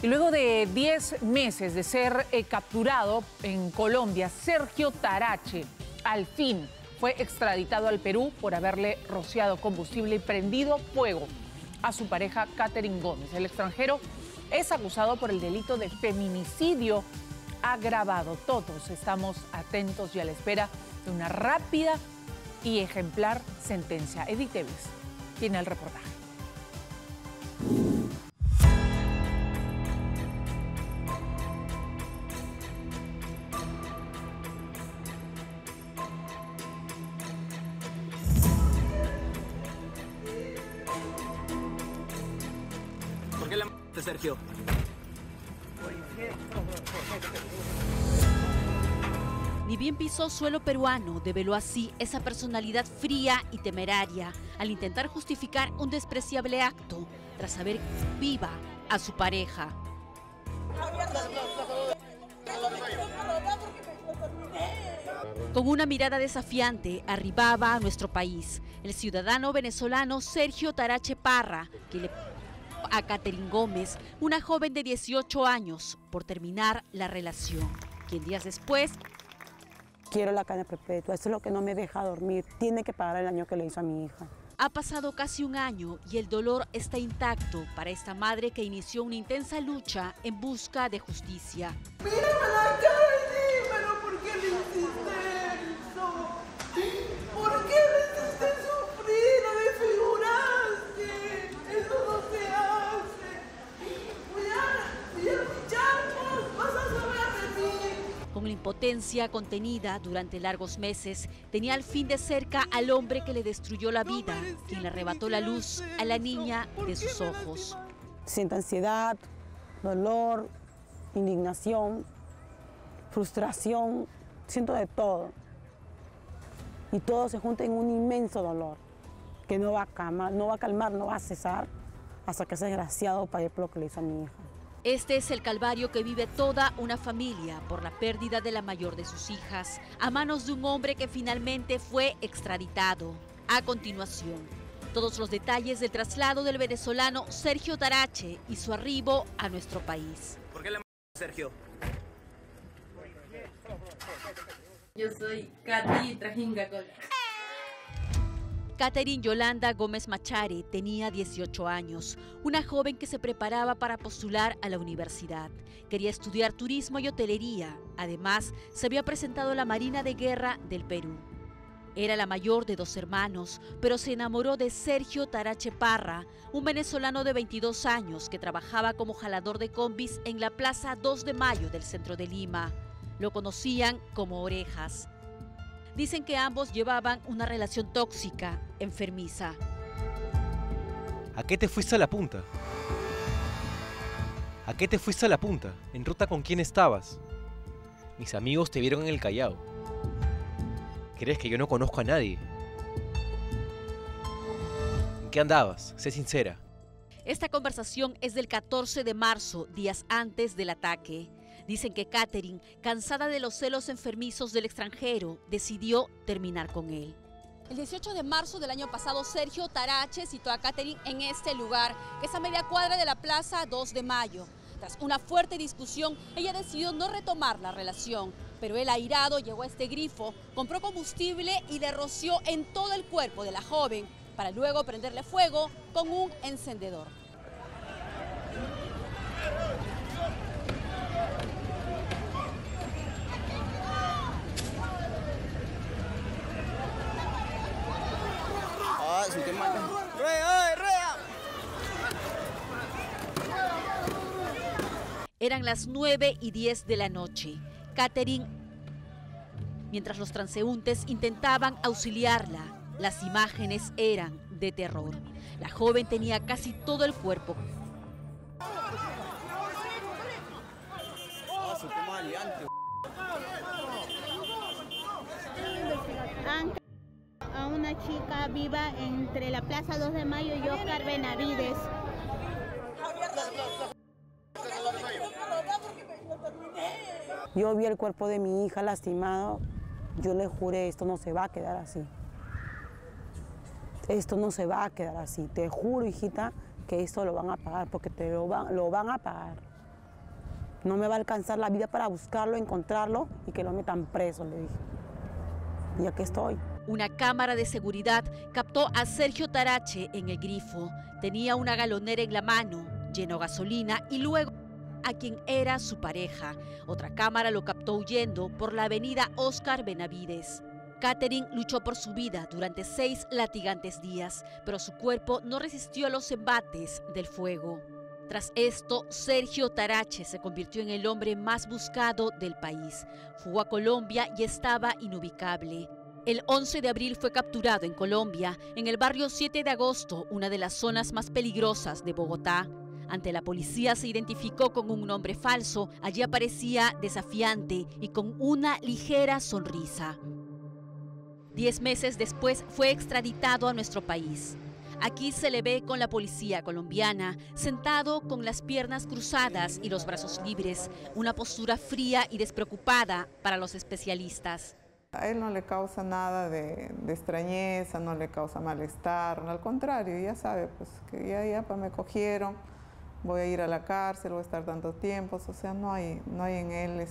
Y luego de 10 meses de ser capturado en Colombia, Sergio Tarache al fin fue extraditado al Perú por haberle rociado combustible y prendido fuego a su pareja Katherine Gómez. El extranjero es acusado por el delito de feminicidio agravado. Todos estamos atentos y a la espera de una rápida y ejemplar sentencia. Edith Tevis tiene el reportaje. ¿Por qué la mataste, Sergio? Ni bien pisó suelo peruano, develó así esa personalidad fría y temeraria al intentar justificar un despreciable acto tras haber viva a su pareja. Con una mirada desafiante arribaba a nuestro país el ciudadano venezolano Sergio Tarache Parra, que le a Katherine Gómez, una joven de 18 años, por terminar la relación, quien días después... Quiero la cadena perpetua, eso es lo que no me deja dormir. Tiene que pagar el daño que le hizo a mi hija. Ha pasado casi un año y el dolor está intacto para esta madre que inició una intensa lucha en busca de justicia. ¡Mírame la cara y dímelo! ¿Por qué le hiciste eso? ¿Por qué me hiciste sufrir? ¡No desfiguraste! ¡Eso no se hace! ¡Voy a lucharnos! ¡Vas a saber de mí! Con la impotencia contenida durante largos meses, tenía al fin de cerca al hombre que le destruyó la vida, quien le arrebató la luz a la niña de sus ojos. Siento ansiedad, dolor, indignación, frustración, siento de todo. Y todo se junta en un inmenso dolor que no va a calmar, no va a cesar hasta que ese desgraciado pague por lo que le hizo a mi hija. Este es el calvario que vive toda una familia por la pérdida de la mayor de sus hijas a manos de un hombre que finalmente fue extraditado. A continuación, todos los detalles del traslado del venezolano Sergio Tarache y su arribo a nuestro país. ¿Por qué la mataste, Sergio? Yo soy Katy Trajinga Cola. Katherine Yolanda Gómez Machare tenía 18 años, una joven que se preparaba para postular a la universidad. Quería estudiar turismo y hotelería. Además, se había presentado a la Marina de Guerra del Perú. Era la mayor de 2 hermanos, pero se enamoró de Sergio Tarache Parra, un venezolano de 22 años que trabajaba como jalador de combis en la Plaza 2 de Mayo del centro de Lima. Lo conocían como Orejas. Dicen que ambos llevaban una relación tóxica, enfermiza. ¿A qué te fuiste a la punta? ¿A qué te fuiste a la punta? ¿En ruta con quién estabas? Mis amigos te vieron en el Callao. ¿Crees que yo no conozco a nadie? ¿En qué andabas? Sé sincera. Esta conversación es del 14 de marzo, días antes del ataque. Dicen que Katherine, cansada de los celos enfermizos del extranjero, decidió terminar con él. El 18 de marzo del año pasado, Sergio Tarache citó a Katherine en este lugar, que es a media cuadra de la Plaza 2 de Mayo. Tras una fuerte discusión, ella decidió no retomar la relación, pero él, airado, llegó a este grifo, compró combustible y le roció en todo el cuerpo de la joven, para luego prenderle fuego con un encendedor. Eran las 9:10 de la noche. Katherine, mientras los transeúntes intentaban auxiliarla, las imágenes eran de terror. La joven tenía casi todo el cuerpo. A una chica viva entre la Plaza 2 de Mayo y Oscar Benavides. Yo vi el cuerpo de mi hija lastimado, yo le juré, esto no se va a quedar así. Esto no se va a quedar así. Te juro, hijita, que esto lo van a pagar, porque lo van a pagar. No me va a alcanzar la vida para buscarlo, encontrarlo y que lo metan preso, le dije. Y aquí estoy. Una cámara de seguridad captó a Sergio Tarache en el Grifo. Tenía una galonera en la mano, llenó gasolina y luego a quien era su pareja. Otra cámara lo captó huyendo por la avenida Óscar Benavides. Katherine luchó por su vida durante 6 latigantes días, pero su cuerpo no resistió a los embates del fuego. Tras esto, Sergio Tarache se convirtió en el hombre más buscado del país. Fugó a Colombia y estaba inubicable. El 11 de abril fue capturado en Colombia, en el barrio 7 de agosto, una de las zonas más peligrosas de Bogotá. Ante la policía se identificó con un nombre falso. Allí aparecía desafiante y con una ligera sonrisa. 10 meses después fue extraditado a nuestro país. Aquí se le ve con la policía colombiana, sentado con las piernas cruzadas y los brazos libres, una postura fría y despreocupada para los especialistas. A él no le causa nada de extrañeza, no le causa malestar, al contrario, ya sabe pues, que ya pues, me cogieron, voy a ir a la cárcel, voy a estar tantos tiempos, o sea, no hay en él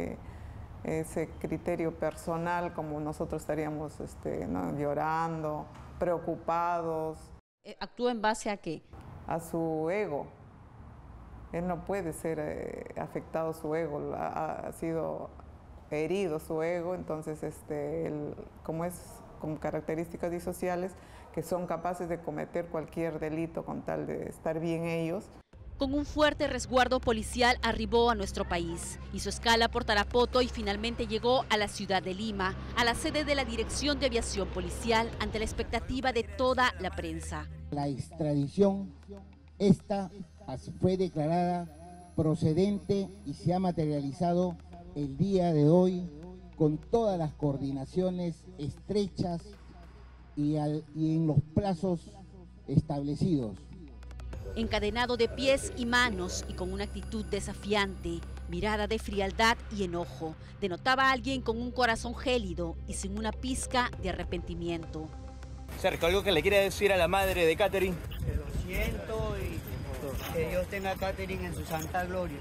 ese criterio personal como nosotros estaríamos ¿no? llorando, preocupados. ¿Actúa en base a qué? A su ego. Él no puede ser afectado su ego, ha sido herido su ego, entonces él, como es con características disociales, que son capaces de cometer cualquier delito con tal de estar bien ellos. Con un fuerte resguardo policial arribó a nuestro país. Hizo escala por Tarapoto y finalmente llegó a la ciudad de Lima, a la sede de la Dirección de Aviación Policial, ante la expectativa de toda la prensa. La extradición, esta fue declarada procedente y se ha materializado el día de hoy con todas las coordinaciones estrechas y en los plazos establecidos. Encadenado de pies y manos y con una actitud desafiante, mirada de frialdad y enojo, denotaba a alguien con un corazón gélido y sin una pizca de arrepentimiento. Sergio, ¿algo que le quiere decir a la madre de Katherine? Que lo siento y que Dios tenga a Katherine en su santa gloria.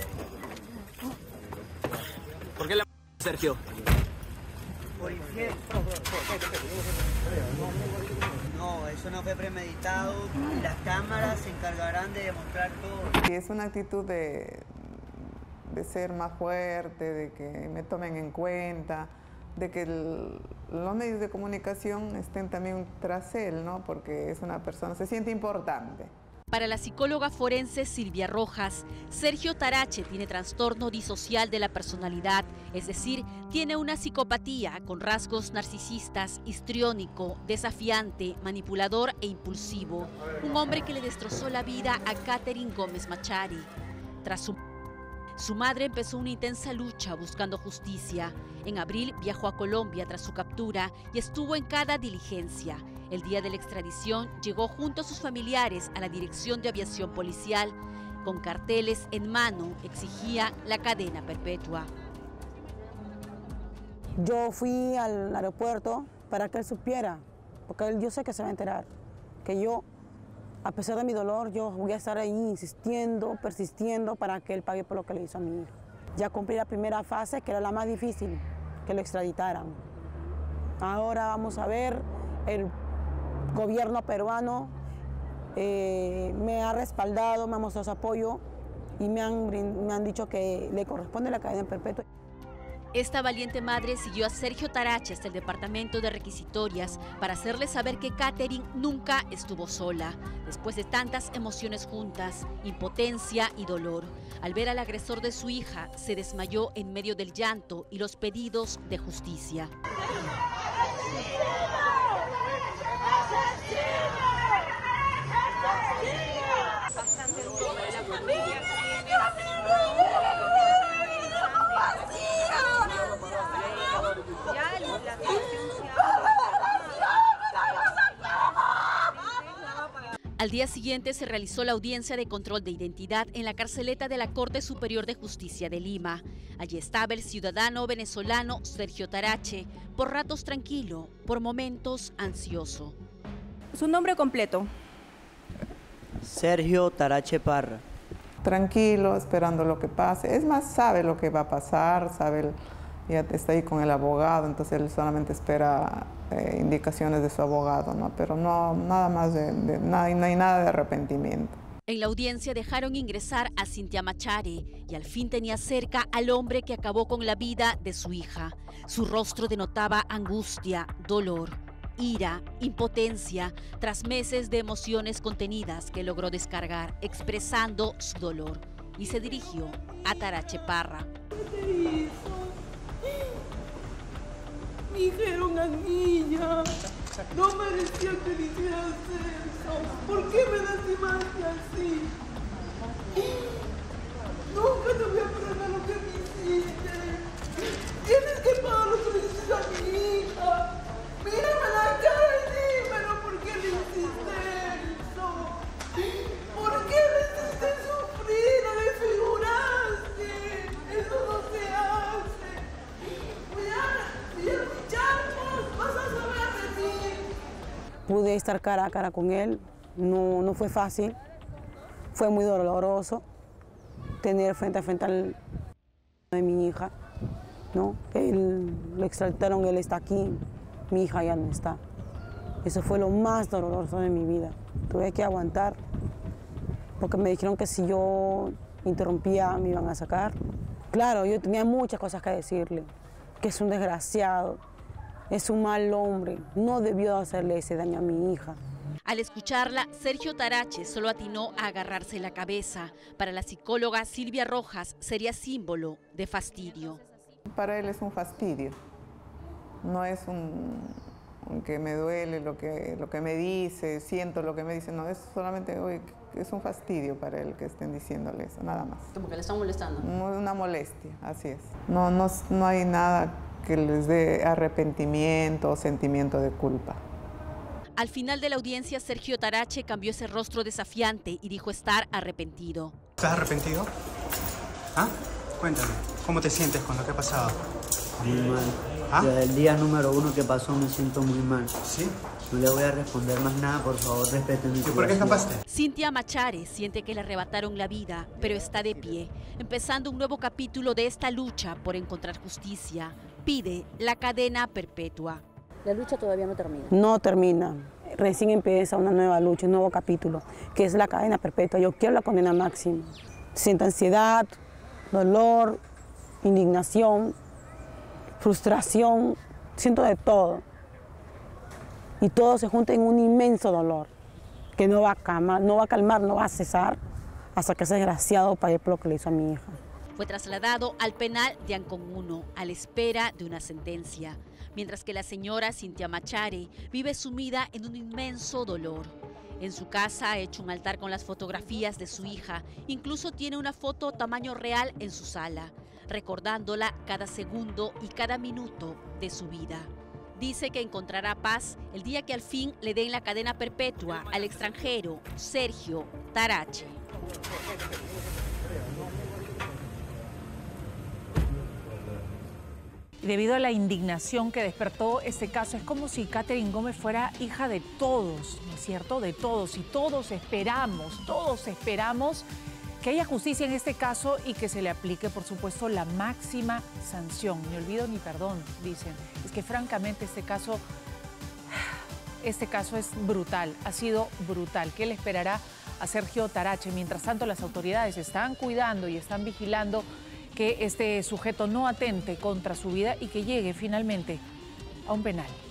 ¿Por qué la Sergio? Por infiel. No, eso no fue premeditado y las cámaras se encargarán de demostrar todo. Y es una actitud de ser más fuerte, de que me tomen en cuenta, de que los medios de comunicación estén también tras él, ¿no? Porque es una persona, se siente importante. Para la psicóloga forense Silvia Rojas, Sergio Tarache tiene trastorno disocial de la personalidad, es decir, tiene una psicopatía con rasgos narcisistas, histriónico, desafiante, manipulador e impulsivo. Un hombre que le destrozó la vida a Katherine Gómez Machari. Tras su madre empezó una intensa lucha buscando justicia. En abril viajó a Colombia tras su captura y estuvo en cada diligencia. El día de la extradición llegó junto a sus familiares a la Dirección de Aviación Policial. Con carteles en mano exigía la cadena perpetua. Yo fui al aeropuerto para que él supiera, porque yo sé que se va a enterar, que yo, a pesar de mi dolor, yo voy a estar ahí insistiendo, persistiendo para que él pague por lo que le hizo a mi hija. Ya cumplí la primera fase, que era la más difícil, que lo extraditaran. Ahora vamos a ver, el gobierno peruano me ha respaldado, me ha mostrado su apoyo y me han dicho que le corresponde la cadena perpetua. Esta valiente madre siguió a Sergio Tarache hasta el departamento de requisitorias para hacerle saber que Katherine nunca estuvo sola. Después de tantas emociones juntas, impotencia y dolor, al ver al agresor de su hija, se desmayó en medio del llanto y los pedidos de justicia. Al día siguiente se realizó la audiencia de control de identidad en la carceleta de la Corte Superior de Justicia de Lima. Allí estaba el ciudadano venezolano Sergio Tarache, por ratos tranquilo, por momentos ansioso. ¿Su nombre completo? Sergio Tarache Parra. Tranquilo, esperando lo que pase. Es más, sabe lo que va a pasar, sabe, ya está ahí con el abogado, entonces él solamente espera indicaciones de su abogado, ¿no? Pero no, nada más no hay nada de arrepentimiento. En la audiencia dejaron ingresar a Cynthia Machare y al fin tenía cerca al hombre que acabó con la vida de su hija. Su rostro denotaba angustia, dolor, ira, impotencia, tras meses de emociones contenidas que logró descargar, expresando su dolor. Y se dirigió a Tarache Parra. ¿Qué hizo? Me dijeron a niña, no merecía que le hicieras eso. ¿Por qué me lastimaste así? Nunca te voy a perdonar lo que me hiciste. Tienes que pagar lo que le hiciste a mi hija. Mírame la cara y dímelo, ¿por qué le hiciste eso? ¿Por qué le hiciste sufrir? No me figuraste. Eso no se hace. Mira, muchachos, vas a saber de mí. Pude estar cara a cara con él, no fue fácil, fue muy doloroso tener frente a frente al de mi hija, ¿no? Él lo extraditaron, él está aquí, mi hija ya no está. Eso fue lo más doloroso de mi vida. Tuve que aguantar porque me dijeron que si yo interrumpía me iban a sacar. Claro, yo tenía muchas cosas que decirle, que es un desgraciado, es un mal hombre, no debió hacerle ese daño a mi hija. Al escucharla, Sergio Tarache solo atinó a agarrarse la cabeza. Para la psicóloga Silvia Rojas sería símbolo de fastidio. Para él es un fastidio, no es un que me duele lo que me dice, siento lo que me dice, no, es solamente hoy es un fastidio para él que estén diciéndole eso, nada más. Como que le están molestando. Una molestia, así es. No hay nada que les dé arrepentimiento o sentimiento de culpa. Al final de la audiencia, Sergio Tarache cambió ese rostro desafiante y dijo estar arrepentido. ¿Estás arrepentido? ¿Ah? Cuéntame, ¿cómo te sientes con lo que ha pasado? Muy mal. ¿Ah? Desde el día número 1 que pasó me siento muy mal. ¿Sí? No le voy a responder más nada, por favor, respeten mi privacidad. ¿Y por qué escapaste? Cynthia Machare siente que le arrebataron la vida, pero está de pie, empezando un nuevo capítulo de esta lucha por encontrar justicia. Pide la cadena perpetua. La lucha todavía no termina. No termina, recién empieza una nueva lucha, un nuevo capítulo, que es la cadena perpetua. Yo quiero la condena máxima. Siento ansiedad, dolor, indignación, frustración, siento de todo. Y todo se junta en un inmenso dolor que no va a calmar, no va a cesar hasta que ese desgraciado pague por lo que le hizo a mi hija. Fue trasladado al penal de Ancón 1 a la espera de una sentencia, mientras que la señora Cynthia Machare vive sumida en un inmenso dolor. En su casa ha hecho un altar con las fotografías de su hija, incluso tiene una foto tamaño real en su sala, recordándola cada segundo y cada minuto de su vida. Dice que encontrará paz el día que al fin le den la cadena perpetua al extranjero Sergio Tarache. Debido a la indignación que despertó este caso, es como si Katherine Gómez fuera hija de todos, ¿no es cierto? De todos. Y todos esperamos que haya justicia en este caso y que se le aplique, por supuesto, la máxima sanción. Ni olvido ni perdón, dicen. Es que francamente este caso es brutal, ha sido brutal. ¿Qué le esperará a Sergio Tarache? Mientras tanto, las autoridades están cuidando y están vigilando que este sujeto no atente contra su vida y que llegue finalmente a un penal.